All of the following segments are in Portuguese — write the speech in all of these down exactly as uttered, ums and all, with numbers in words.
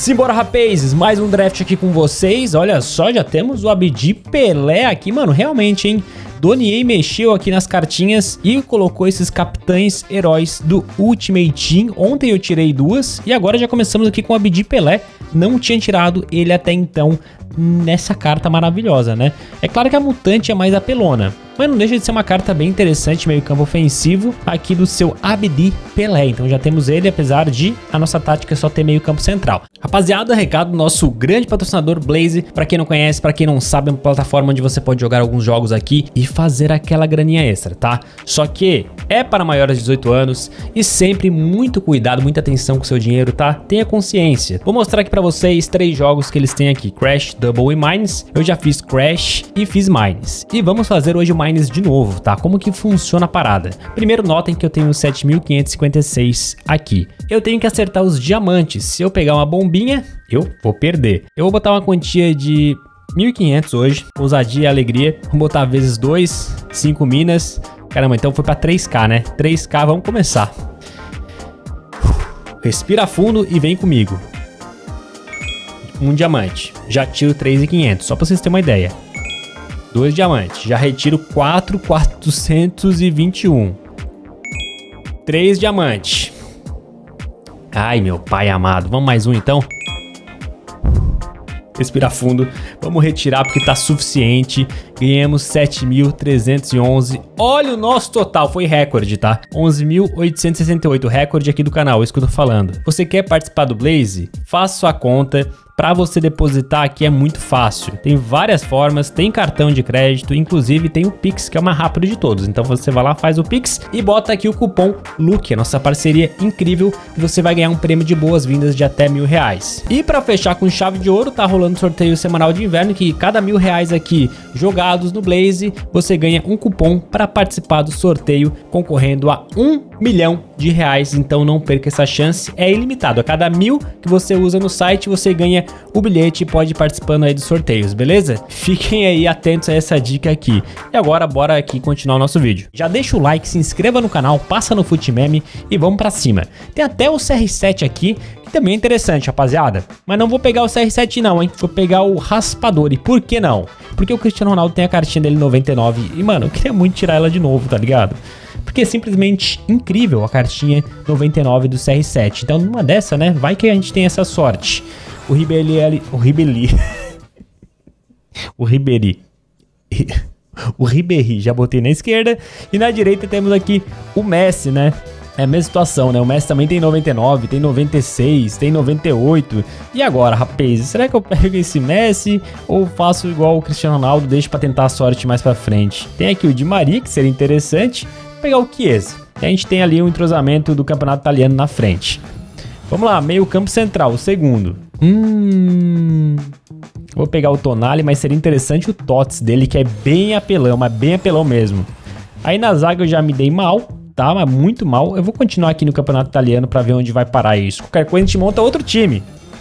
Simbora, rapazes, mais um draft aqui com vocês. Olha só, já temos o Abdi Pelé aqui, mano, realmente, hein? Donier mexeu aqui nas cartinhas e colocou esses capitães heróis do Ultimate Team. Ontem eu tirei duas e agora já começamos aqui com o Abdi Pelé. Não tinha tirado ele até então nessa carta maravilhosa, né? É claro que a mutante é mais apelona, mas não deixa de ser uma carta bem interessante, meio campo ofensivo, aqui do seu Abdi Pelé. Então já temos ele, apesar de a nossa tática só ter meio campo central. Rapaziada, recado do nosso grande patrocinador Blaze. Pra quem não conhece, pra quem não sabe, é uma plataforma onde você pode jogar alguns jogos aqui e fazer aquela graninha extra, tá? Só que é para maiores de dezoito anos e sempre muito cuidado, muita atenção com o seu dinheiro, tá? Tenha consciência. Vou mostrar aqui pra vocês três jogos que eles têm aqui: Crash, Double e Mines. Eu já fiz Crash e fiz Mines. E vamos fazer hoje o Mines de novo, tá? Como que funciona a parada? Primeiro, notem que eu tenho sete mil quinhentos e cinquenta e seis aqui. Eu tenho que acertar os diamantes. Se eu pegar uma bombinha, eu vou perder. Eu vou botar uma quantia de mil e quinhentos hoje, ousadia e alegria. Vou botar vezes dois, cinco minas. Caramba, então foi pra três K, né? três K, vamos começar. Respira fundo e vem comigo. Um diamante. Já tiro três mil e quinhentos, só pra vocês terem uma ideia. Dois diamantes. Já retiro quatro mil quatrocentos e vinte e um. Três diamantes. Ai, meu pai amado. Vamos mais um, então? Respira fundo. Vamos retirar porque tá suficiente. Ganhamos sete mil trezentos e onze. Olha o nosso total. Foi recorde, tá? onze mil oitocentos e sessenta e oito. Recorde aqui do canal. É isso que eu tô falando. Você quer participar do Blaze? Faça sua conta. Para você depositar aqui é muito fácil. Tem várias formas, tem cartão de crédito, inclusive tem o Pix, que é o mais rápido de todos. Então você vai lá, faz o Pix e bota aqui o cupom Luke, a nossa parceria incrível, e você vai ganhar um prêmio de boas-vindas de até mil reais. E para fechar com chave de ouro, tá rolando sorteio semanal de inverno, que cada mil reais aqui jogados no Blaze, você ganha um cupom para participar do sorteio, concorrendo a um milhão de reais. Então não perca essa chance, é ilimitado. A cada mil que você usa no site, você ganha o bilhete e pode ir participando aí dos sorteios, beleza? Fiquem aí atentos a essa dica aqui. E agora bora aqui continuar o nosso vídeo. Já deixa o like, se inscreva no canal, passa no Futimeme e vamos pra cima. Tem até o C R sete aqui, que também é interessante, rapaziada. Mas não vou pegar o C R sete não, hein? Vou pegar o Raspador. E por que não? Porque o Cristiano Ronaldo tem a cartinha dele noventa e nove e, mano, eu queria muito tirar ela de novo, tá ligado? Porque é simplesmente incrível a cartinha noventa e nove do C R sete. Então numa dessa, né, vai que a gente tem essa sorte. O Ribeli ali, o Ribeli, o Riberi, o Riberi, já botei na esquerda. E na direita temos aqui o Messi, né? É a mesma situação, né? O Messi também tem noventa e nove, tem noventa e seis, tem noventa e oito. E agora, rapaz, será que eu pego esse Messi ou faço igual o Cristiano Ronaldo, deixo pra tentar a sorte mais pra frente? Tem aqui o Di Maria, que seria interessante. Vou pegar o Chiesa. A gente tem ali um entrosamento do campeonato italiano na frente. Vamos lá, meio campo central, o segundo. Hum... Vou pegar o Tonali, mas seria interessante o Tots dele, que é bem apelão, mas bem apelão mesmo. Aí na zaga eu já me dei mal, tá? Mas muito mal. Eu vou continuar aqui no campeonato italiano pra ver onde vai parar isso. Qualquer coisa a gente monta outro time.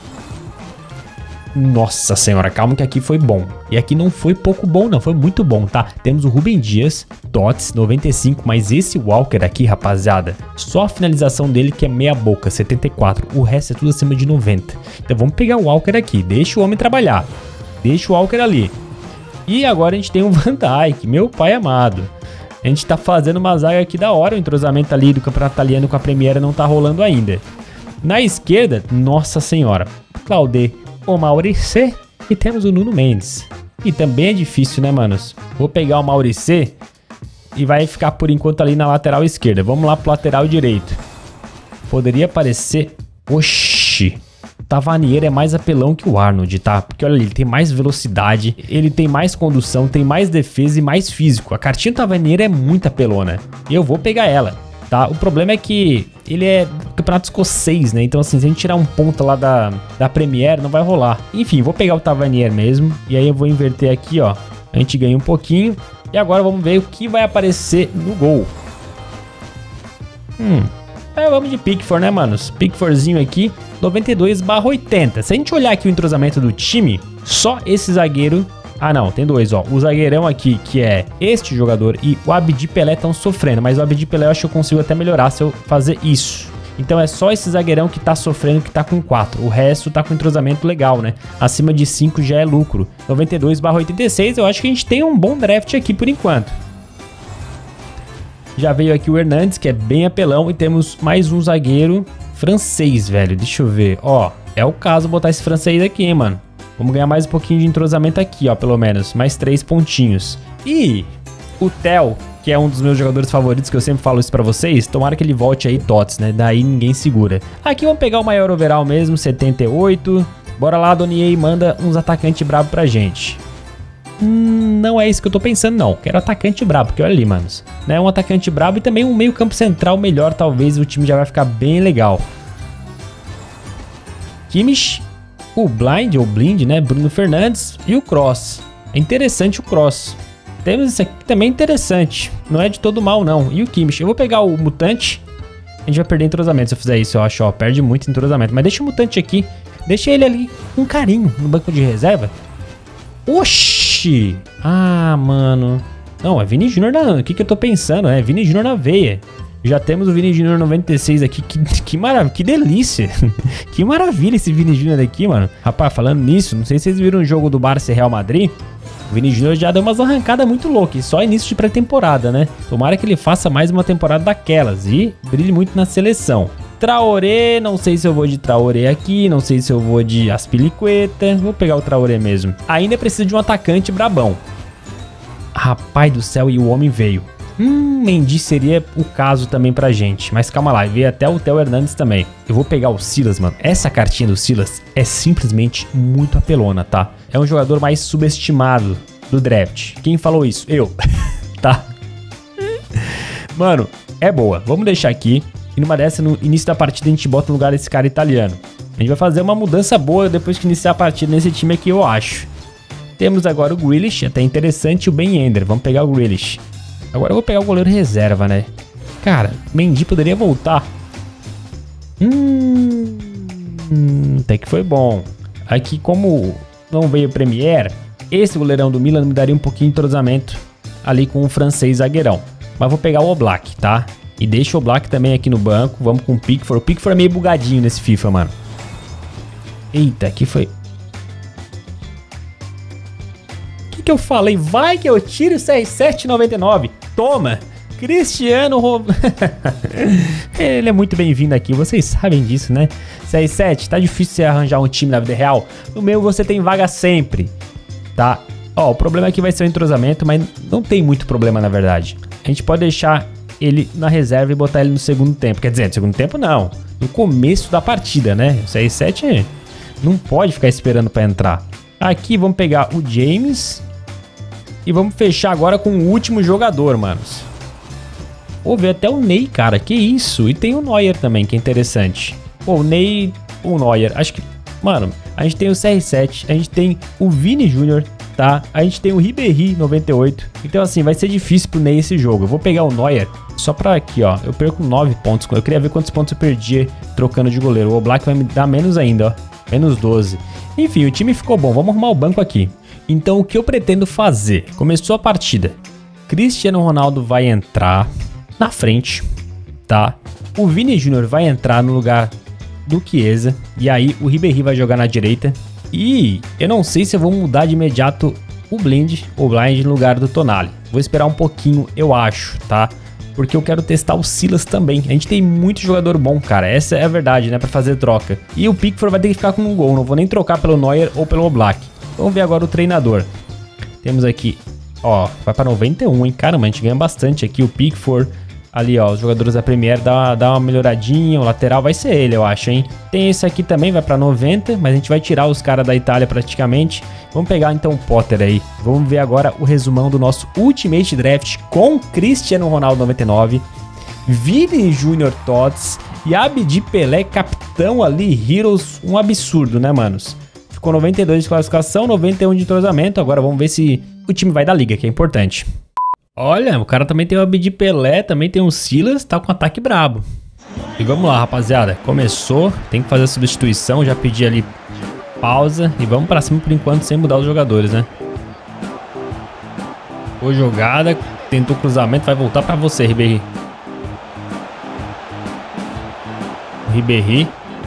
Nossa senhora, calma que aqui foi bom. E aqui não foi pouco bom não, foi muito bom, tá? Temos o Rubem Dias, Tots, noventa e cinco, mas esse Walker aqui, rapaziada, só a finalização dele que é meia boca, setenta e quatro. O resto é tudo acima de noventa. Então vamos pegar o Walker aqui, deixa o homem trabalhar. Deixa o Walker ali. E agora a gente tem o Van Dijk, meu pai amado. A gente tá fazendo uma zaga aqui da hora, o entrosamento ali do campeonato italiano com a Premier não tá rolando ainda. Na esquerda, nossa senhora, Claude, o Maurice e temos o Nuno Mendes. E também é difícil, né, manos? Vou pegar o Maurice e vai ficar por enquanto ali na lateral esquerda. Vamos lá pro lateral direito. Poderia aparecer... Oxi! Tavernier é mais apelão que o Arnold, tá? Porque olha ali, ele tem mais velocidade, ele tem mais condução, tem mais defesa e mais físico. A cartinha do Tavernier é muito apelona. E eu vou pegar ela, tá? O problema é que ele é campeonato escocês, né? Então assim, se a gente tirar um ponta lá da, da Premier, não vai rolar. Enfim, vou pegar o Tavernier mesmo. E aí eu vou inverter aqui, ó. A gente ganha um pouquinho. E agora vamos ver o que vai aparecer no gol. Hum... É, vamos de Pickford, né, manos? Pickfordzinho aqui, noventa e dois barra oitenta. Se a gente olhar aqui o entrosamento do time, só esse zagueiro... Ah, não, tem dois, ó. O zagueirão aqui, que é este jogador, e o Abdi Pelé estão sofrendo. Mas o Abdi Pelé eu acho que eu consigo até melhorar se eu fazer isso. Então é só esse zagueirão que tá sofrendo, que tá com quatro. O resto tá com entrosamento legal, né? Acima de cinco já é lucro. noventa e dois barra oitenta e seis, eu acho que a gente tem um bom draft aqui por enquanto. Já veio aqui o Hernandes, que é bem apelão. E temos mais um zagueiro francês, velho. Deixa eu ver. Ó, é o caso botar esse francês aqui, hein, mano. Vamos ganhar mais um pouquinho de entrosamento aqui, ó, pelo menos. Mais três pontinhos. E o Theo, que é um dos meus jogadores favoritos, que eu sempre falo isso pra vocês, tomara que ele volte aí tots, né? Daí ninguém segura. Aqui vamos pegar o maior overall mesmo, setenta e oito. Bora lá, Donier, manda uns atacantes bravos pra gente. Hum, não é isso que eu tô pensando, não. Quero atacante brabo, porque olha ali, manos. Né? Um atacante brabo e também um meio campo central melhor, talvez o time já vai ficar bem legal. Kimmich, o Blind, ou Blind, né? Bruno Fernandes e o Kroos. É interessante o Kroos. Temos esse aqui também interessante. Não é de todo mal, não. E o Kimmich. Eu vou pegar o Mutante. A gente vai perder entrosamento se eu fizer isso, eu acho. Ó, perde muito entrosamento. Mas deixa o Mutante aqui. Deixa ele ali com carinho no banco de reserva. Oxi! Ah, mano. Não, é Vini Júnior na... O que que eu tô pensando? É Vini Júnior na veia. Já temos o Vini Júnior noventa e seis aqui. Que, que maravilha, que delícia. Que maravilha esse Vini Júnior aqui, mano. Rapaz, falando nisso, não sei se vocês viram o jogo do Barça e Real Madrid. O Vini Júnior já deu umas arrancadas muito loucas. Só início de pré-temporada, né? Tomara que ele faça mais uma temporada daquelas. E brilhe muito na seleção. Traoré, não sei se eu vou de Traoré aqui, não sei se eu vou de Aspilicueta. Vou pegar o Traoré mesmo. Ainda precisa de um atacante brabão. Rapaz do céu, e o homem veio. Hum, Mendy seria o caso também pra gente. Mas calma lá, veio até o Theo Hernandes também. Eu vou pegar o Silas, mano. Essa cartinha do Silas é simplesmente muito apelona, tá? É um jogador mais subestimado do draft. Quem falou isso? Eu. Tá? Mano, é boa. Vamos deixar aqui. E numa dessa, no início da partida, a gente bota no lugar desse cara italiano. A gente vai fazer uma mudança boa depois que iniciar a partida nesse time aqui, eu acho. Temos agora o Grealish, até interessante, e o Ben Yedder. Vamos pegar o Grealish. Agora eu vou pegar o goleiro reserva, né? Cara, Mendy poderia voltar. Hum, hum, até que foi bom. Aqui, como não veio o Premier, esse goleirão do Milan me daria um pouquinho de entrosamento ali com o francês zagueirão. Mas vou pegar o Oblak, tá? E deixa o Oblak também aqui no banco. Vamos com o Pickford. O Pickford é meio bugadinho nesse FIFA, mano. Eita, aqui foi... O que que eu falei? Vai que eu tiro C R sete noventa e nove. Toma! Cristiano Ro... Ele é muito bem-vindo aqui, vocês sabem disso, né? C R sete, tá difícil você arranjar um time na vida real. No meu você tem vaga sempre, tá? Ó, o problema aqui vai ser o entrosamento, mas não tem muito problema na verdade. A gente pode deixar ele na reserva e botar ele no segundo tempo. Quer dizer, no segundo tempo não. No começo da partida, né? O C R sete não pode ficar esperando pra entrar. Aqui vamos pegar o James... E vamos fechar agora com o último jogador, manos. Pô, veio até o Ney, cara. Que isso? E tem o Neuer também, que é interessante. Pô, o Ney, o Neuer. Acho que... Mano, a gente tem o C R sete. A gente tem o Vini Júnior, tá? A gente tem o Ribéry, noventa e oito. Então, assim, vai ser difícil pro Ney esse jogo. Eu vou pegar o Neuer só pra aqui, ó. Eu perco nove pontos. Eu queria ver quantos pontos eu perdi trocando de goleiro. O Oblak vai me dar menos ainda, ó. Menos doze. Enfim, o time ficou bom. Vamos arrumar o banco aqui. Então, o que eu pretendo fazer? Começou a partida. Cristiano Ronaldo vai entrar na frente, tá? O Vini Júnior vai entrar no lugar do Chiesa. E aí, o Ribéry vai jogar na direita. E eu não sei se eu vou mudar de imediato o Blind ou Blind no lugar do Tonali. Vou esperar um pouquinho, eu acho, tá? Porque eu quero testar o Silas também. A gente tem muito jogador bom, cara. Essa é a verdade, né? Pra fazer troca. E o Pickford vai ter que ficar com um gol. Não vou nem trocar pelo Neuer ou pelo Oblak. Vamos ver agora o treinador. Temos aqui, ó, vai para noventa e um, hein? Caramba, a gente ganha bastante aqui. O Pickford, ali, ó, os jogadores da Premier dá, dá uma melhoradinha. O lateral vai ser ele, eu acho, hein? Tem esse aqui também, vai para noventa, mas a gente vai tirar os caras da Itália praticamente. Vamos pegar então o Potter aí. Vamos ver agora o resumão do nosso Ultimate Draft com Cristiano Ronaldo noventa e nove, Vini Júnior Tots e Abdi Pelé, capitão ali, Heroes, um absurdo, né, manos? Ficou noventa e dois de classificação, noventa e um de entrosamento. Agora vamos ver se o time vai da liga, que é importante. Olha, o cara também tem o Abdi Pelé, também tem o Silas, tá com ataque brabo. E vamos lá, rapaziada. Começou, tem que fazer a substituição. Já pedi ali pausa e vamos pra cima por enquanto, sem mudar os jogadores, né? Boa jogada, tentou cruzamento, vai voltar pra você, Ribéry. Ribéry.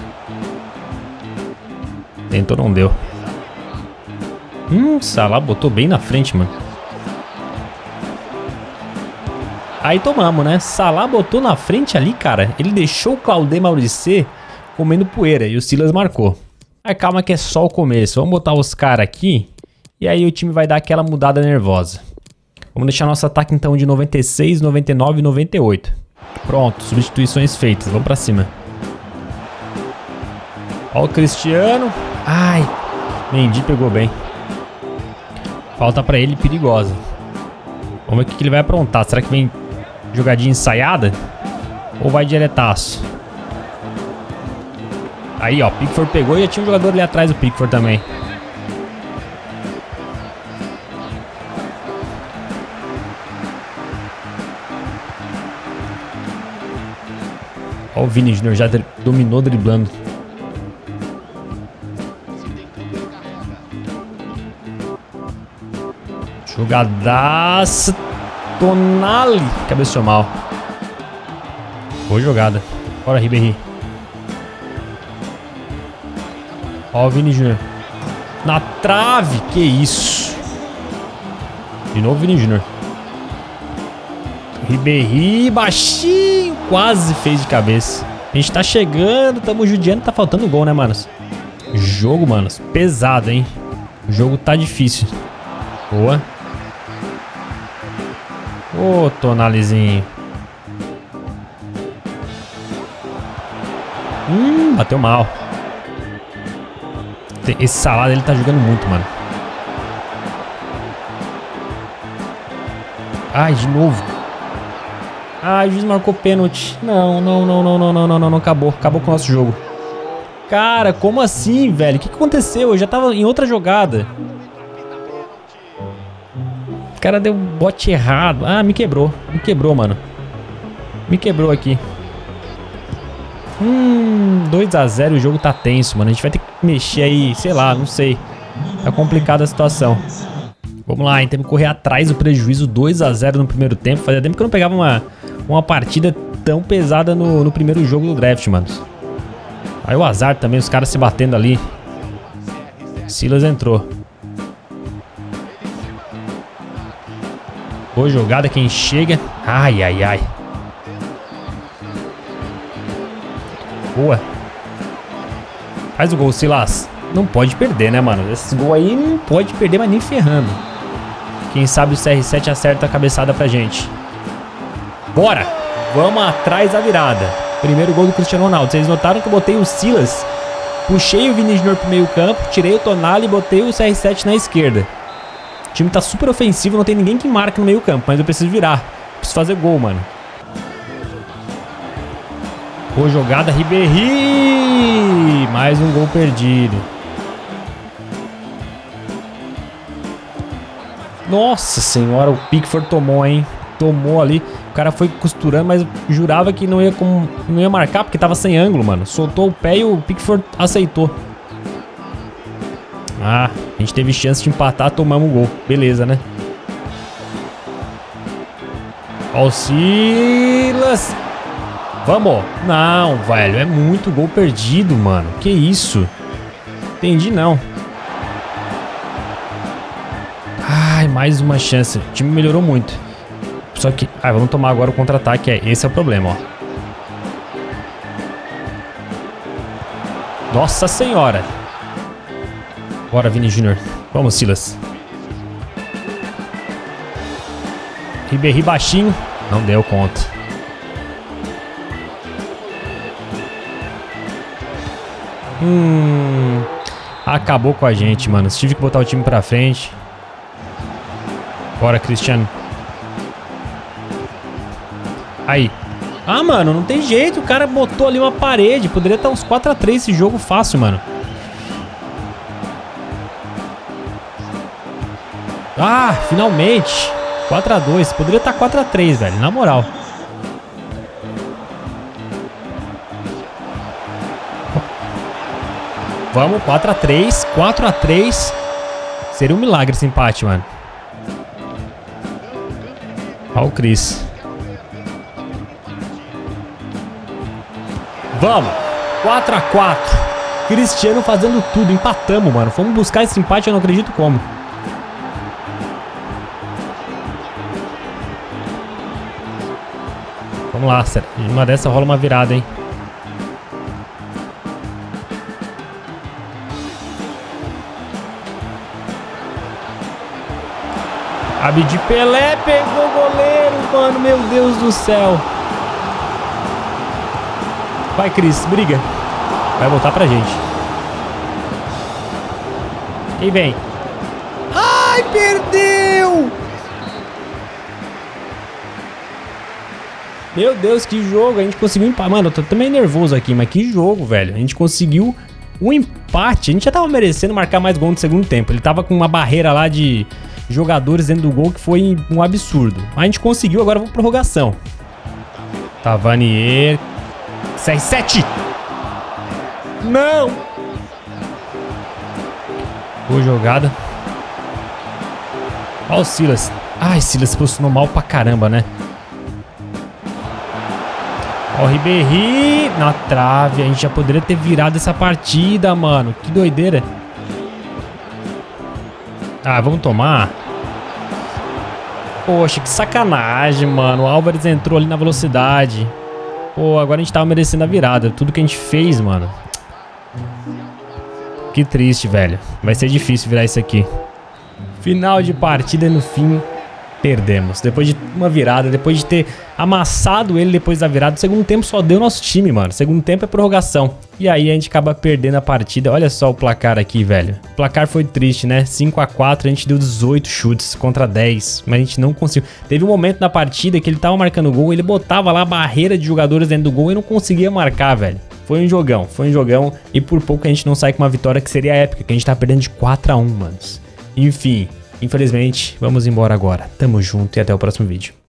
Tentou, não deu. Hum, Salah botou bem na frente, mano. Aí tomamos, né? Salah botou na frente ali, cara. Ele deixou o Claude Maurice comendo poeira e o Silas marcou. Aí calma que é só o começo. Vamos botar os caras aqui. E aí o time vai dar aquela mudada nervosa. Vamos deixar nosso ataque então de noventa e seis, noventa e nove e noventa e oito. Pronto, substituições feitas. Vamos pra cima. Ó o Cristiano. Ai, Mendy pegou bem. Falta pra ele perigosa. Vamos ver o que ele vai aprontar. Será que vem jogadinha ensaiada? Ou vai diretaço? Aí, ó, Pickford pegou e já tinha um jogador ali atrás do Pickford também. Ó o Vini Júnior já dominou driblando. Jogadaça. Tonali. Cabeceou mal. Boa jogada. Bora, Ribéry. Ó o Vini Júnior. Na trave. Que isso. De novo Vini Júnior. Ribéry. Baixinho. Quase fez de cabeça. A gente tá chegando. Tamo judiando. Tá faltando gol, né, manos? Jogo, manos. Pesado, hein? O jogo tá difícil. Boa. Ô, Tonalizinho. Hum, bateu mal. Esse Salah ele tá jogando muito, mano. Ai, de novo. Ai, o juiz marcou pênalti. Não, não, não, não, não, não, não, não, não. Acabou. Acabou com o nosso jogo. Cara, como assim, velho? O que aconteceu? Eu já tava em outra jogada. O cara deu bote errado. Ah, me quebrou. Me quebrou, mano. Me quebrou aqui. Hum, dois a zero. O jogo tá tenso, mano. A gente vai ter que mexer aí, sei lá, não sei. Tá complicada a situação. Vamos lá, hein? Temos que correr atrás do prejuízo. Dois a zero no primeiro tempo. Fazia tempo que eu não pegava uma, uma partida tão pesada no, no primeiro jogo do draft, mano. Aí o azar também, os caras se batendo ali. Silas entrou. Boa jogada, quem chega. Ai, ai, ai. Boa. Faz o gol, Silas. Não pode perder, né, mano? Esse gol aí não pode perder, mas nem ferrando. Quem sabe o C R sete acerta a cabeçada pra gente. Bora! Vamos atrás da virada. Primeiro gol do Cristiano Ronaldo. Vocês notaram que eu botei o Silas, puxei o Vini Júnior pro meio campo, tirei o Tonali e botei o C R sete na esquerda. O time tá super ofensivo, não tem ninguém que marque no meio campo, mas eu preciso virar. Preciso fazer gol, mano. Boa jogada, Ribéry! Mais um gol perdido. Nossa senhora, o Pickford tomou, hein? Tomou ali. O cara foi costurando, mas jurava que não ia, com... não ia marcar porque tava sem ângulo, mano. Soltou o pé e o Pickford aceitou. Ah, a gente teve chance de empatar, tomamos um gol. Beleza, né? Ó o Silas. Vamos. Não, velho. É muito gol perdido, mano. Que isso? Entendi, não. Ai, mais uma chance. O time melhorou muito. Só que... Ah, vamos tomar agora o contra-ataque. É, esse é o problema, ó. Nossa senhora. Bora, Vini Júnior. Vamos, Silas. Ribéry baixinho. Não deu conta. Hum... Acabou com a gente, mano. Tive que botar o time pra frente. Bora, Cristiano. Aí. Ah, mano, não tem jeito. O cara botou ali uma parede. Poderia estar uns quatro a três esse jogo fácil, mano. Ah, finalmente. quatro a dois. Poderia estar quatro a três, velho. Na moral. Vamos, quatro a três. quatro a três. Seria um milagre esse empate, mano. Olha o Chris. Vamos. quatro a quatro. Cristiano fazendo tudo. Empatamos, mano. Fomos buscar esse empate, eu não acredito como. Vamos lá, sério. Uma dessa rola uma virada, hein? Abdi Pelé pegou o goleiro, mano. Meu Deus do céu. Vai, Cris. Briga. Vai voltar pra gente. Quem vem? Ai, perdeu! Meu Deus, que jogo. A gente conseguiu empatar. Mano, eu tô também nervoso aqui, mas que jogo, velho. A gente conseguiu um empate. A gente já tava merecendo marcar mais gol no segundo tempo. Ele tava com uma barreira lá de jogadores dentro do gol que foi um absurdo. Mas a gente conseguiu, agora vamos pra prorrogação. Tavernier. C R sete. Não! Boa jogada. Olha o Silas. Ai, Silas se posicionou mal pra caramba, né? Ó, o Ribéry na trave. A gente já poderia ter virado essa partida, mano. Que doideira. Ah, vamos tomar. Poxa, que sacanagem, mano. O Álvares entrou ali na velocidade. Pô, agora a gente tava merecendo a virada. Tudo que a gente fez, mano. Que triste, velho. Vai ser difícil virar isso aqui. Final de partida, no fim, perdemos. Depois de uma virada, depois de ter amassado ele depois da virada. O segundo tempo só deu nosso time, mano. O segundo tempo é prorrogação. E aí a gente acaba perdendo a partida. Olha só o placar aqui, velho. O placar foi triste, né? cinco a quatro, a gente deu dezoito chutes contra dez. Mas a gente não conseguiu. Teve um momento na partida que ele tava marcando gol, ele botava lá a barreira de jogadores dentro do gol e não conseguia marcar, velho. Foi um jogão, foi um jogão. E por pouco a gente não sai com uma vitória que seria épica, que a gente tá perdendo de quatro a um, manos. Enfim, infelizmente, vamos embora agora. Tamo junto e até o próximo vídeo.